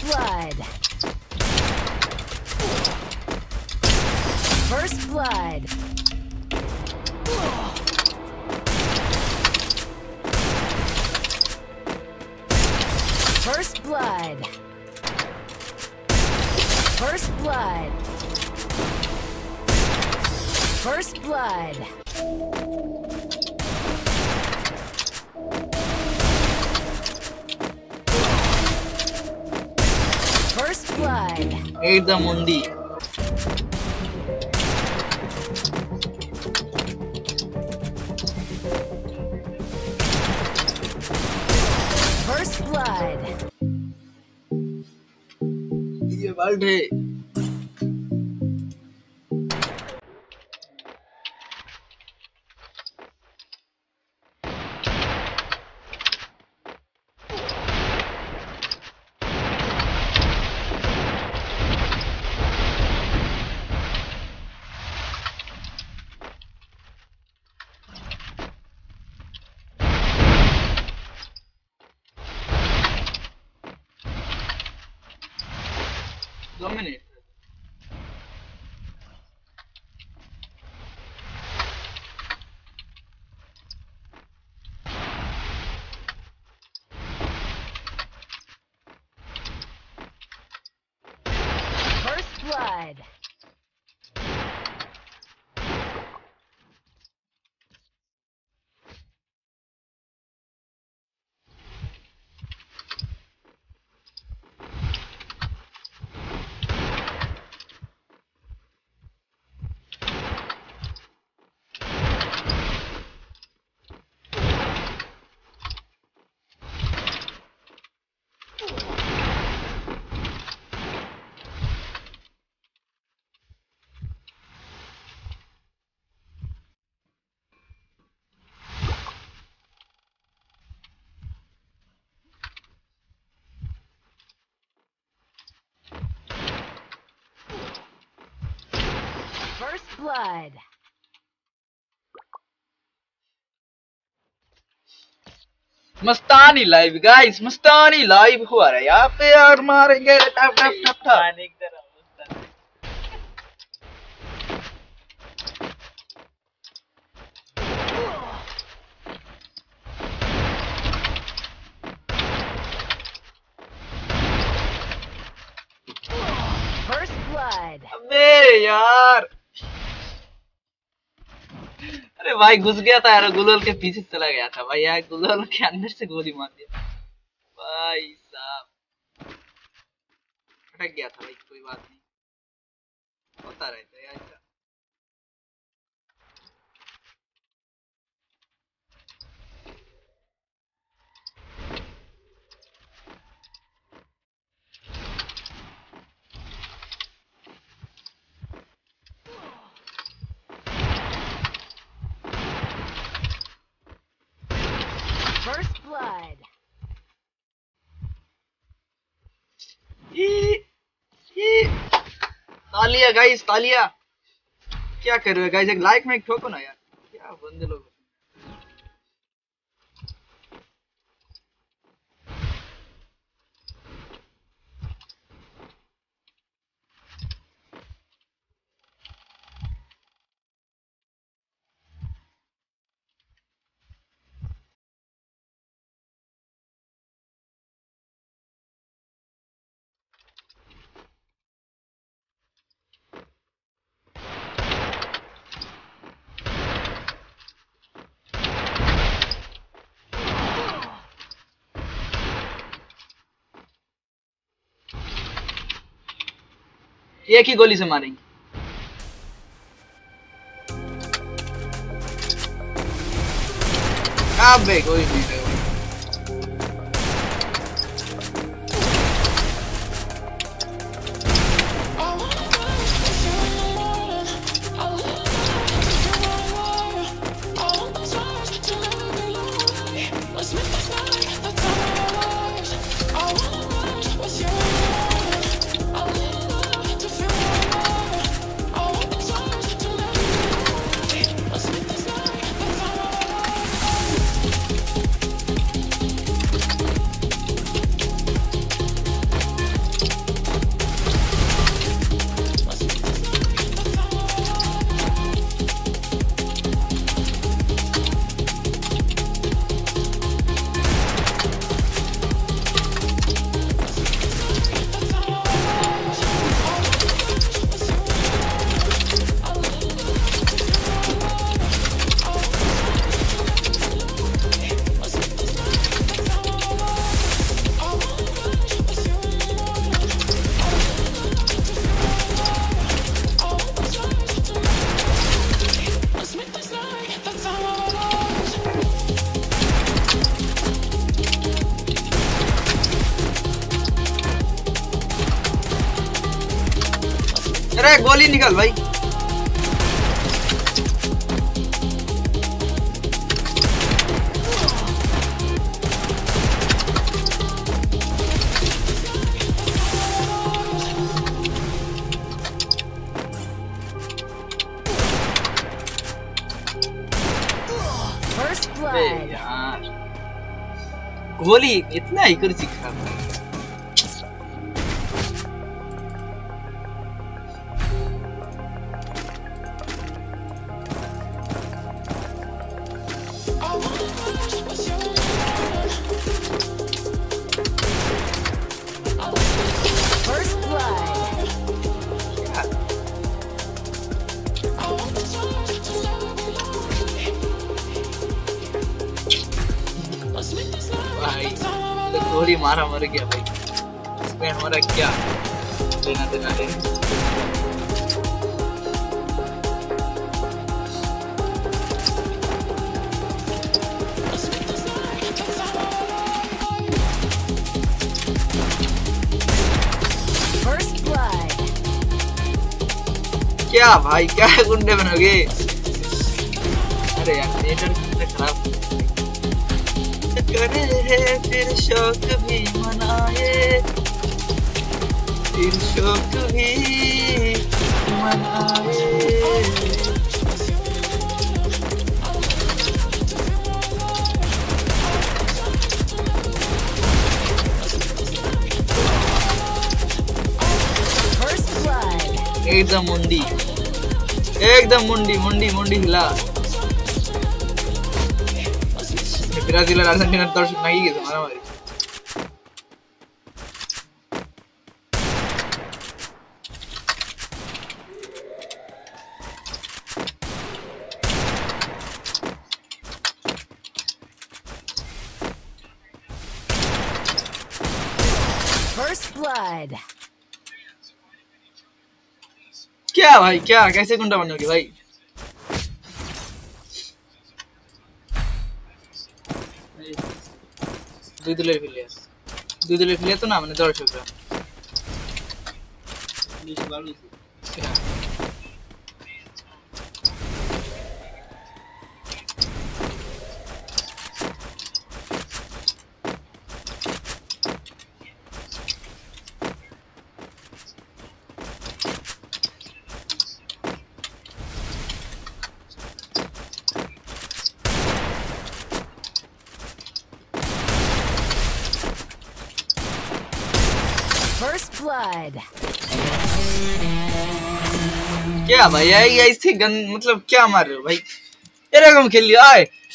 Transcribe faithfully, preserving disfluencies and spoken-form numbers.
blood. First blood. First blood. First blood. First blood. First blood. Ate the mundi. First blood. ये world है. Dominate. First blood. First blood. Mastani live guys, Mastani live हो रहा है यहाँ पे यार. मारेंगे टप टप टप टप. First blood. अबे यार, अरे भाई घुस गया था यार, गुलाल के पीछे चला गया था भाई यार. गुलाल के अंदर से गोली मार दिया भाई साहब. अटक गया था भाई. कोई बात नहीं, होता रहता है यार. First blood. ये ये तालिया गाइस, तालिया. क्या कर रहे हो गाइस? एक लाइक में एक ठोको ना यार. क्या बंदे लोग. एक ही गोली से मारेंगे. अबे कोई नहीं है. अरे गोली निकल भाई। First अरे blood. यार गोली इतना ही कर सीखा था। First blood. भाई तो गोली मारा मर गया भाई। इसमें हमारा क्या लेना देना है। First blood. क्या भाई क्या गुंडे बनोगे। अरे यार नेटर कितने खराब करे है फिर शौक भी मनाए फिर शौक भी मनाए। First blood. एकदम मुंडी एकदम मुंडी मुंडी मुंडी हिला। ब्राजील और अर्जेंटीना दर्शक नहीं गए हमारा हमारी। First blood. क्या भाई क्या कैसे गुंडा बनोगे भाई। দুই দলের প্লেয়ার দুই দলের প্লেয়ার তো না মানে দর্শকরা। First blood. क्या भाई ऐसे गन मतलब क्या मार रहे हो भाई। एरकम खेल लिया आए